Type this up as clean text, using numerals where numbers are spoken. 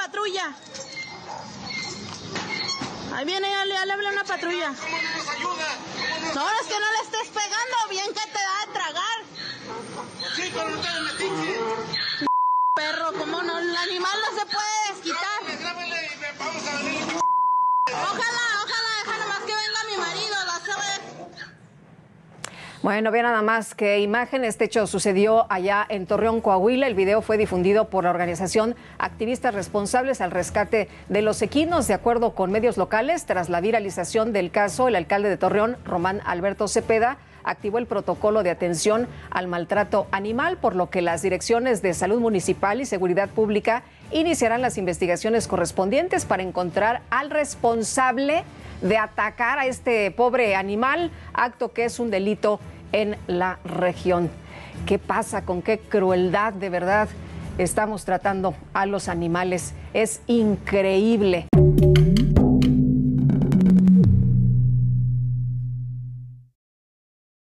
patrulla. Ahí viene, ya le hablé a una patrulla. ¿Cómo no nos ayuda? No, es que no le estés pegando, bien que te da de tragar. Sí, pero no te metiche. Perro, ¿cómo no? El animal no se puede desquitar. Grábale y vamos a venir. Ojalá, deja nomás que venga mi marido, vas a ver. Bueno, vean nada más qué imagen. Este hecho sucedió allá en Torreón, Coahuila. El video fue difundido por la organización Activistas Responsables al Rescate de los Equinos. De acuerdo con medios locales, tras la viralización del caso, el alcalde de Torreón, Román Alberto Cepeda, activó el protocolo de atención al maltrato animal, por lo que las direcciones de Salud Municipal y Seguridad Pública iniciarán las investigaciones correspondientes para encontrar al responsable de atacar a este pobre animal, acto que es un delito en la región. ¿Qué pasa? ¿Con qué crueldad de verdad estamos tratando a los animales? Es increíble.